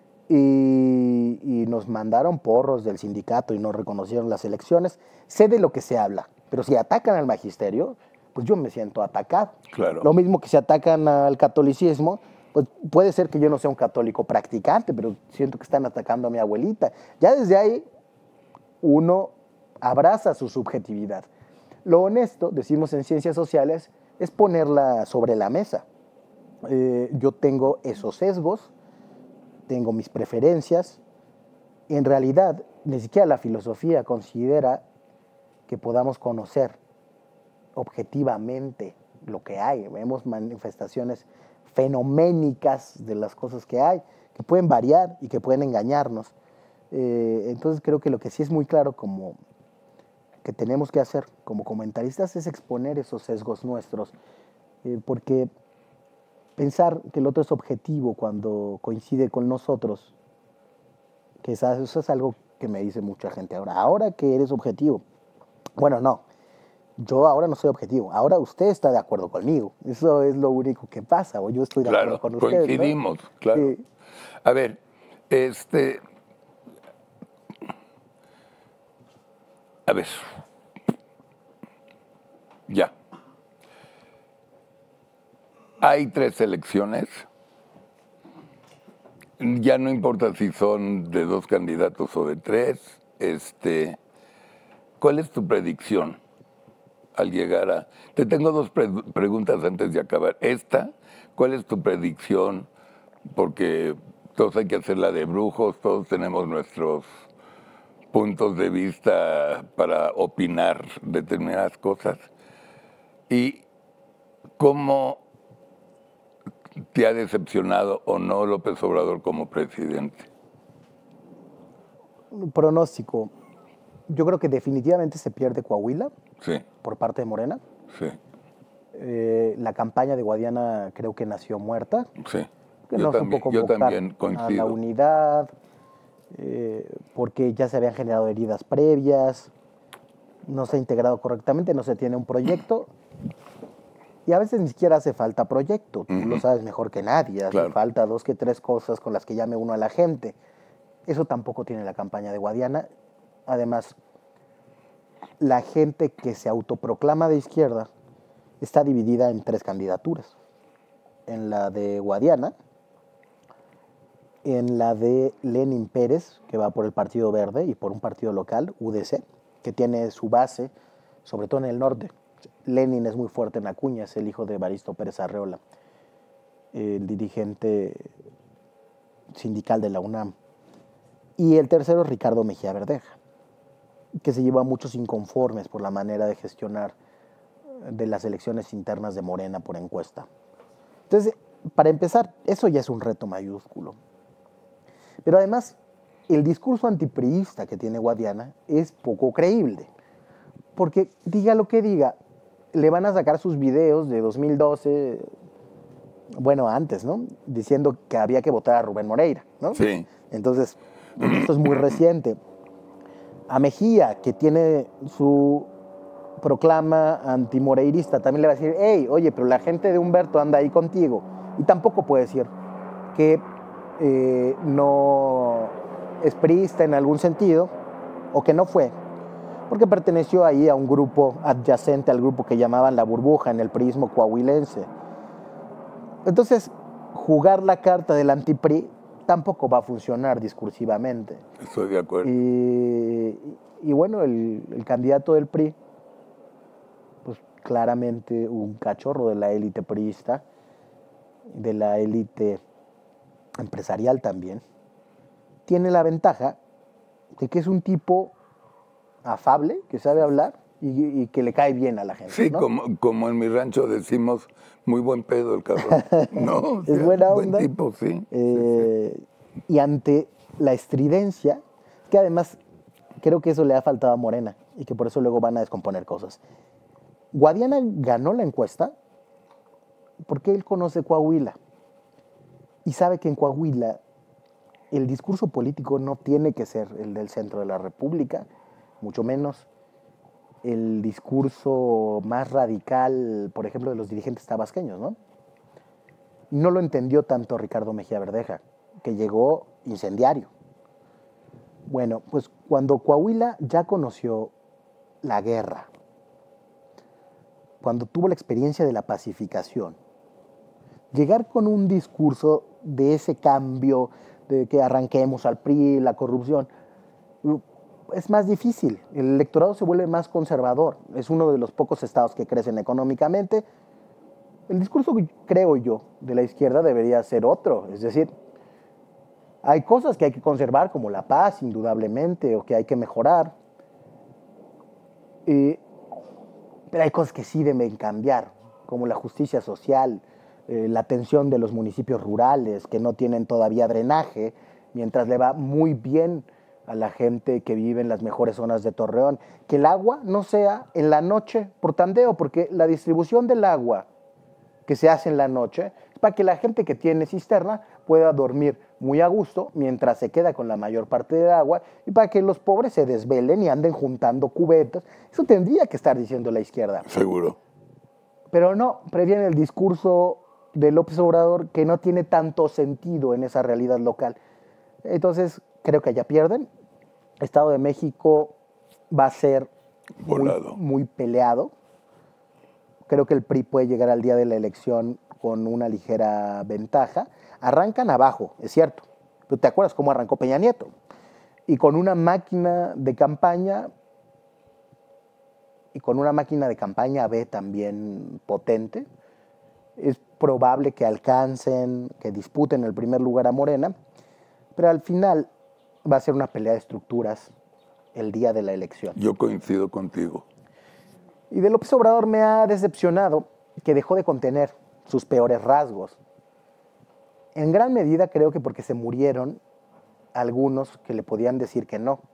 y nos mandaron porros del sindicato y no reconocieron las elecciones. Sé de lo que se habla, pero si atacan al magisterio, pues yo me siento atacado. Claro. Lo mismo que si atacan al catolicismo, pues puede ser que yo no sea un católico practicante, pero siento que están atacando a mi abuelita. Ya desde ahí uno abraza su subjetividad. Lo honesto, decimos en ciencias sociales, es ponerla sobre la mesa. Yo tengo esos sesgos, tengo mis preferencias. En realidad, ni siquiera la filosofía considera que podamos conocer objetivamente lo que hay. Vemos manifestaciones fenoménicas de las cosas que hay, que pueden variar y que pueden engañarnos. Entonces creo que lo que sí es muy claro como que tenemos que hacer como comentaristas es exponer esos sesgos nuestros, porque pensar que el otro es objetivo cuando coincide con nosotros, que eso es algo que me dice mucha gente ahora que eres objetivo. Bueno, no. Yo ahora no soy objetivo, ahora usted está de acuerdo conmigo. Eso es lo único que pasa, o yo estoy de acuerdo con usted. Coincidimos, ¿no? Claro. Sí. A ver, a ver, ya. Hay 3 elecciones. Ya no importa si son de 2 candidatos o de 3. ¿Cuál es tu predicción al llegar a...? Te tengo 2 preguntas antes de acabar. ¿Cuál es tu predicción? Porque todos hay que hacerla de brujos, todos tenemos nuestros puntos de vista para opinar determinadas cosas. ¿Y cómo te ha decepcionado o no López Obrador como presidente? Un pronóstico. Yo creo que definitivamente se pierde Coahuila, sí, por parte de Morena. Sí. La campaña de Guadiana creo que nació muerta. Sí. Que no supo convocar a la unidad, porque ya se habían generado heridas previas, no se ha integrado correctamente, no se tiene un proyecto. Y a veces ni siquiera hace falta proyecto, tú lo sabes mejor que nadie, hace falta 2 que 3 cosas con las que llame uno a la gente. Eso tampoco tiene la campaña de Guadiana. Además, la gente que se autoproclama de izquierda está dividida en 3 candidaturas. En la de Guadiana, en la de Lenin Pérez, que va por el Partido Verde, y por un partido local, UDC, que tiene su base, sobre todo en el norte. Lenin es muy fuerte en Acuña, es el hijo de Evaristo Pérez Arreola, el dirigente sindical de la UNAM. Y el tercero es Ricardo Mejía Verdeja, que se lleva a muchos inconformes por la manera de gestionar de las elecciones internas de Morena por encuesta. Entonces, para empezar, eso ya es un reto mayúsculo. Pero además, el discurso antipriista que tiene Guadiana es poco creíble. Porque diga lo que diga, le van a sacar sus videos de 2012, bueno, antes, ¿no? Diciendo que había que votar a Rubén Moreira, ¿no? Sí. Entonces, esto es muy reciente. A Mejía, que tiene su proclama antimoreirista, también le va a decir, hey, oye, pero la gente de Humberto anda ahí contigo. Y tampoco puede decir que no es priista en algún sentido, o que no fue, porque perteneció ahí a un grupo adyacente al grupo que llamaban La Burbuja en el priismo coahuilense. Entonces, jugar la carta del antipri tampoco va a funcionar discursivamente. Estoy de acuerdo. Y bueno, el candidato del PRI, pues claramente un cachorro de la élite priista, de la élite empresarial también, tiene la ventaja de que es un tipo afable, que sabe hablar y que le cae bien a la gente. Sí, ¿no? como en mi rancho decimos, muy buen pedo el cabrón. No, es buena onda. Buen tipo, sí. Y ante la estridencia, que además creo que eso le ha faltado a Morena y que por eso luego van a descomponer cosas. Guadiana ganó la encuesta porque él conoce Coahuila y sabe que en Coahuila el discurso político no tiene que ser el del centro de la República, mucho menos el discurso más radical, por ejemplo, de los dirigentes tabasqueños, ¿no? No lo entendió tanto Ricardo Mejía Verdeja, que llegó incendiario. Bueno, pues cuando Coahuila ya conoció la guerra, cuando tuvo la experiencia de la pacificación, llegar con un discurso de ese cambio, de que arranquemos al PRI, la corrupción, es más difícil. El electorado se vuelve más conservador. Es uno de los pocos estados que crecen económicamente. El discurso, creo yo, de la izquierda debería ser otro. Es decir, hay cosas que hay que conservar, como la paz, indudablemente, o que hay que mejorar. Pero hay cosas que sí deben cambiar, como la justicia social, la atención de los municipios rurales que no tienen todavía drenaje, mientras le va muy bien a la gente que vive en las mejores zonas de Torreón. Que el agua no sea en la noche por tandeo, porque la distribución del agua que se hace en la noche es para que la gente que tiene cisterna pueda dormir muy a gusto mientras se queda con la mayor parte del agua, y para que los pobres se desvelen y anden juntando cubetas. Eso tendría que estar diciendo la izquierda. Seguro. Pero no, previene el discurso de López Obrador, que no tiene tanto sentido en esa realidad local. Entonces, creo que allá pierden. Estado de México va a ser muy peleado. Creo que el PRI puede llegar al día de la elección con una ligera ventaja. Arrancan abajo, es cierto. Pero ¿te acuerdas cómo arrancó Peña Nieto? Y con una máquina de campaña, B también potente, es probable que alcancen, que disputen el primer lugar a Morena, pero al final va a ser una pelea de estructuras el día de la elección. Yo coincido contigo. Y de López Obrador me ha decepcionado que dejó de contener sus peores rasgos. En gran medida creo que porque se murieron algunos que le podían decir que no.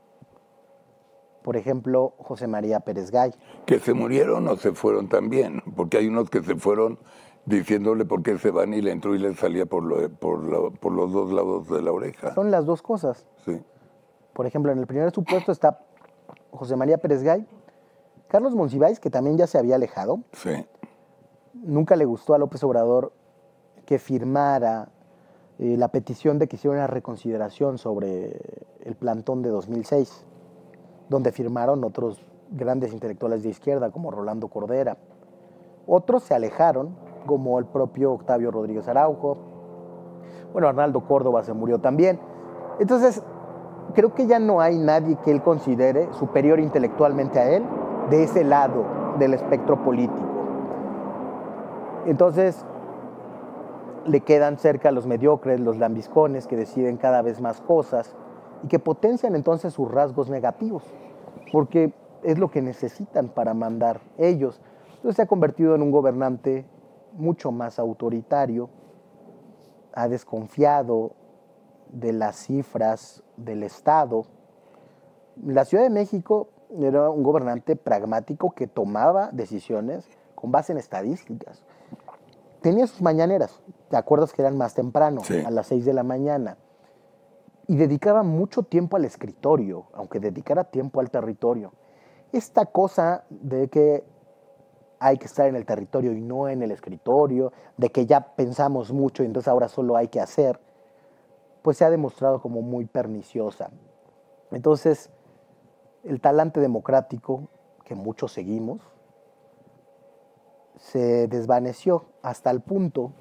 Por ejemplo, José María Pérez Gay. ¿Que se murieron o se fueron también? Porque hay unos que se fueron diciéndole por qué se van y le entró y le salía por los dos lados de la oreja. Son las dos cosas. Sí. Por ejemplo, en el primer supuesto está José María Pérez Gay, Carlos Monsiváis, que también ya se había alejado. Sí. Nunca le gustó a López Obrador que firmara la petición de que hiciera una reconsideración sobre el plantón de 2006, donde firmaron otros grandes intelectuales de izquierda, como Rolando Cordera. Otros se alejaron, como el propio Octavio Rodríguez Araujo. Bueno, Arnaldo Córdoba se murió también. Entonces, creo que ya no hay nadie que él considere superior intelectualmente a él de ese lado del espectro político. Entonces, le quedan cerca los mediocres, los lambiscones, que deciden cada vez más cosas y que potencian entonces sus rasgos negativos, porque es lo que necesitan para mandar ellos. Entonces se ha convertido en un gobernante mucho más autoritario, ha desconfiado de las cifras del Estado. La Ciudad de México era un gobernante pragmático que tomaba decisiones con base en estadísticas. Tenía sus mañaneras, ¿te acuerdas que eran más temprano? Sí. A las 6 de la mañana. Y dedicaba mucho tiempo al escritorio, aunque dedicara tiempo al territorio. Esta cosa de que hay que estar en el territorio y no en el escritorio, de que ya pensamos mucho y entonces ahora solo hay que hacer, pues se ha demostrado como muy perniciosa. Entonces, el talante democrático que muchos seguimos se desvaneció hasta el punto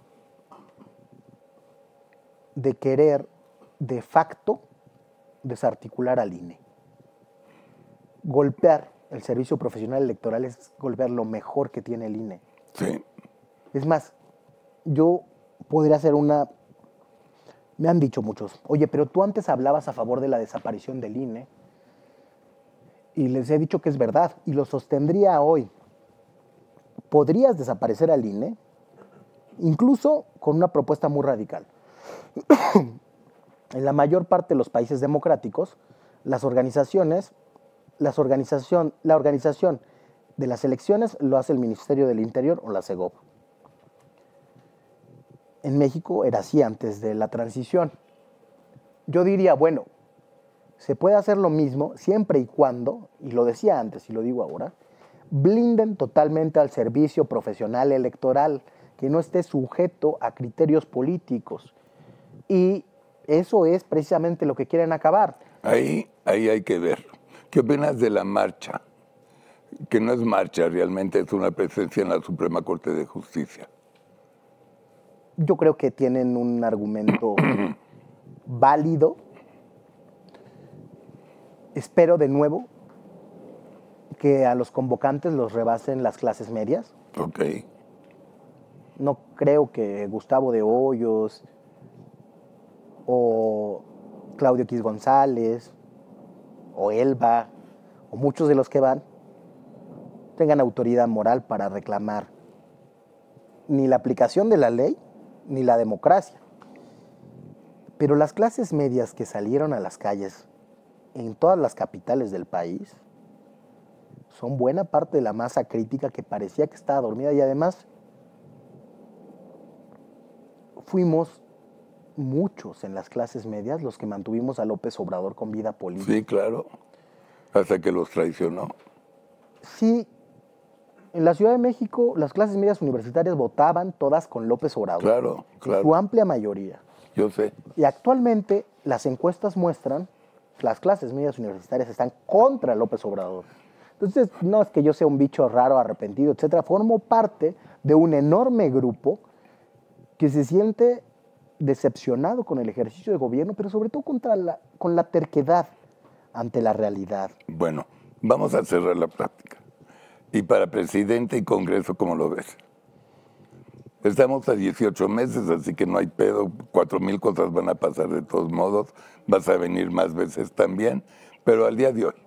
de querer de facto desarticular al INE. Golpear el servicio profesional electoral es golpear lo mejor que tiene el INE. Sí. Es más, yo podría hacer una... Me han dicho muchos, oye, pero tú antes hablabas a favor de la desaparición del INE, y les he dicho que es verdad, y lo sostendría hoy. Podrías desaparecer al INE, incluso con una propuesta muy radical. En la mayor parte de los países democráticos, la organización de las elecciones lo hace el Ministerio del Interior o la Segov. En México era así antes de la transición. Yo diría, bueno, se puede hacer lo mismo siempre y cuando, y lo decía antes y lo digo ahora, blinden totalmente al servicio profesional electoral, que no esté sujeto a criterios políticos. Y eso es precisamente lo que quieren acabar. Ahí hay que ver. ¿Qué opinas de la marcha? Que no es marcha, realmente es una presencia en la Suprema Corte de Justicia. Yo creo que tienen un argumento válido. Espero de nuevo que a los convocantes los rebasen las clases medias. Ok. No creo que Gustavo de Hoyos o Claudio X González o Elba o muchos de los que van tengan autoridad moral para reclamar ni la aplicación de la ley ni la democracia. Pero las clases medias que salieron a las calles en todas las capitales del país son buena parte de la masa crítica que parecía que estaba dormida, y además fuimos muchos en las clases medias los que mantuvimos a López Obrador con vida política. Sí, claro. Hasta que los traicionó. Sí, en la Ciudad de México las clases medias universitarias votaban todas con López Obrador. Claro, claro. Su amplia mayoría. Yo sé. Y actualmente las encuestas muestran que las clases medias universitarias están contra López Obrador. Entonces, no es que yo sea un bicho raro, arrepentido, etcétera. Formo parte de un enorme grupo que se siente decepcionado con el ejercicio de gobierno, pero sobre todo con la terquedad ante la realidad. Bueno, vamos a cerrar la plática. Y para presidente y Congreso, ¿cómo lo ves? Estamos a 18 meses, así que no hay pedo. 4,000 cosas van a pasar de todos modos. Vas a venir más veces también. Pero al día de hoy.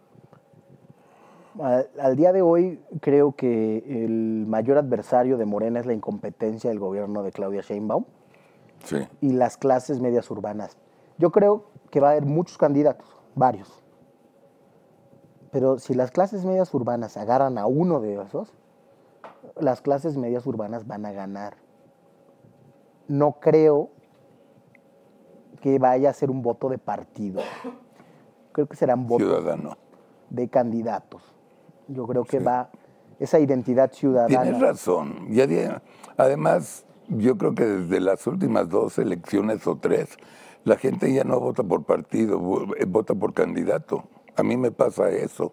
Al día de hoy creo que el mayor adversario de Morena es la incompetencia del gobierno de Claudia Sheinbaum. Sí. Y las clases medias urbanas. Yo creo que va a haber muchos candidatos, varios. Pero si las clases medias urbanas agarran a uno de esos, las clases medias urbanas van a ganar. No creo que vaya a ser un voto de partido. Creo que serán votos Ciudadano. de candidatos. Yo creo que va esa identidad ciudadana. Tienes razón. Además, yo creo que desde las últimas 2 elecciones o 3, la gente ya no vota por partido, vota por candidato. A mí me pasa eso.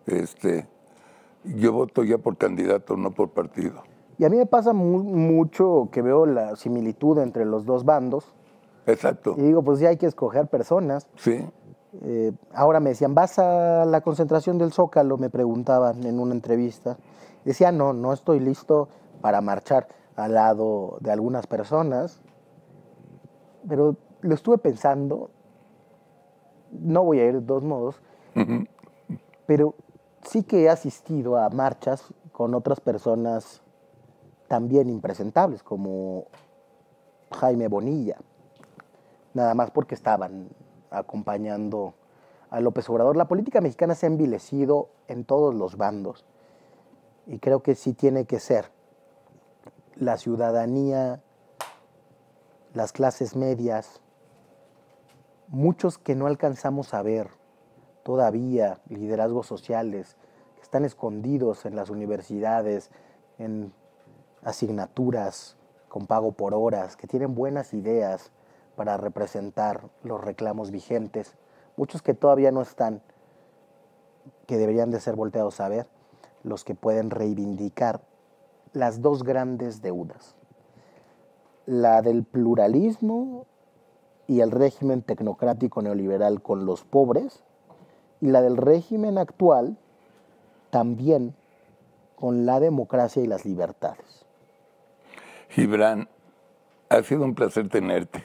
Yo voto ya por candidato, no por partido. Y a mí me pasa mucho que veo la similitud entre los dos bandos. Exacto. Y digo, pues ya hay que escoger personas. Sí. Ahora me decían, ¿vas a la concentración del Zócalo? Me preguntaban en una entrevista. Decía, no estoy listo para marchar al lado de algunas personas. Pero lo estuve pensando. No voy a ir de todos modos. Pero sí que he asistido a marchas con otras personas también impresentables, como Jaime Bonilla. Nada más porque estaban acompañando a López Obrador. La política mexicana se ha envilecido en todos los bandos. Y creo que sí tiene que ser la ciudadanía, las clases medias, muchos que no alcanzamos a ver todavía, liderazgos sociales, que están escondidos en las universidades, en asignaturas con pago por horas, que tienen buenas ideas para representar los reclamos vigentes, muchos que todavía no están, que deberían de ser volteados a ver, los que pueden reivindicar las dos grandes deudas, la del pluralismo y el régimen tecnocrático neoliberal con los pobres, y la del régimen actual también con la democracia y las libertades. Gibran, ha sido un placer tenerte.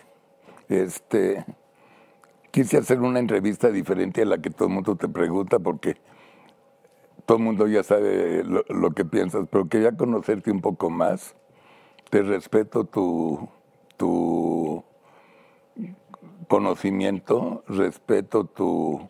Quise hacer una entrevista diferente a la que todo el mundo te pregunta, porque todo el mundo ya sabe lo que piensas, pero quería conocerte un poco más. Te respeto tu conocimiento, respeto tu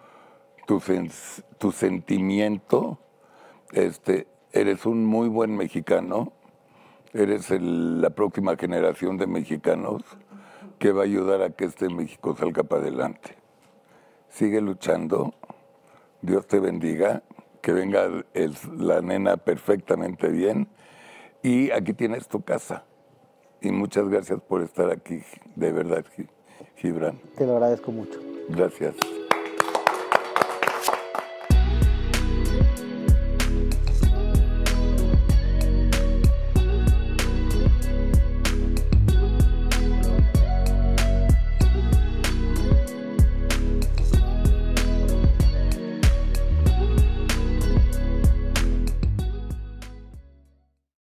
sentimiento. Eres un muy buen mexicano, eres la próxima generación de mexicanos, que va a ayudar a que este México salga para adelante. Sigue luchando, Dios te bendiga, que venga la nena perfectamente bien, y aquí tienes tu casa. Y muchas gracias por estar aquí, de verdad, Gibran. Te lo agradezco mucho. Gracias.